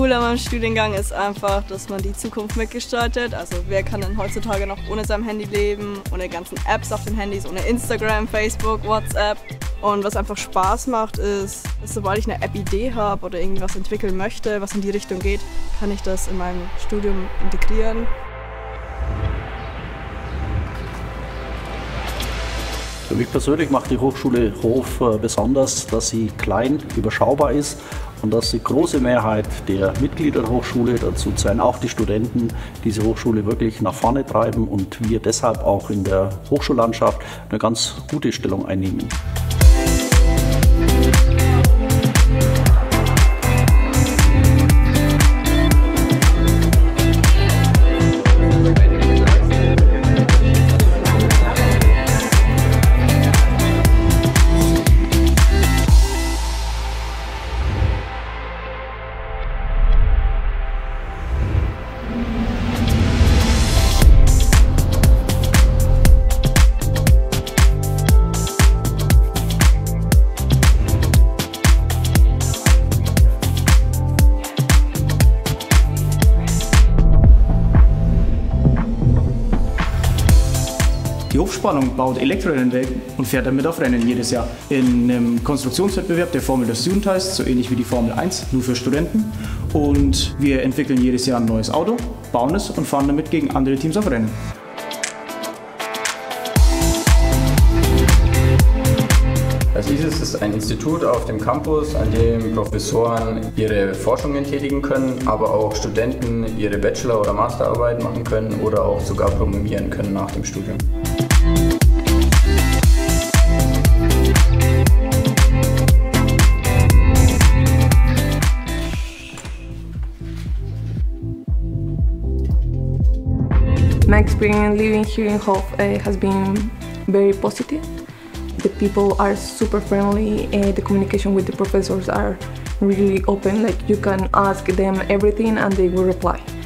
cool an meinem Studiengang ist einfach, dass man die Zukunft mitgestaltet. Also wer kann denn heutzutage noch ohne sein Handy leben, ohne ganzen Apps auf den Handys, ohne Instagram, Facebook, WhatsApp. Und was einfach Spaß macht, ist, dass sobald ich eine App-Idee habe oder irgendwas entwickeln möchte, was in die Richtung geht, kann ich das in meinem Studium integrieren. Für mich persönlich macht die Hochschule Hof besonders, dass sie klein, überschaubar ist und dass die große Mehrheit der Mitglieder der Hochschule, dazu zählen auch die Studenten, diese Hochschule wirklich nach vorne treiben und wir deshalb auch in der Hochschullandschaft eine ganz gute Stellung einnehmen. Die Hochspannung baut Elektrorennen weg und fährt damit auf Rennen jedes Jahr. In einem Konstruktionswettbewerb, der Formel der Student heißt, so ähnlich wie die Formel 1, nur für Studenten. Und wir entwickeln jedes Jahr ein neues Auto, bauen es und fahren damit gegen andere Teams auf Rennen. Also ISIS ist ein Institut auf dem Campus, an dem Professoren ihre Forschungen tätigen können, aber auch Studenten ihre Bachelor- oder Masterarbeit machen können oder auch sogar promovieren können nach dem Studium. My experience living here in Hof has been very positive. The people are super friendly, the communication with the professors are really open, like you can ask them everything and they will reply.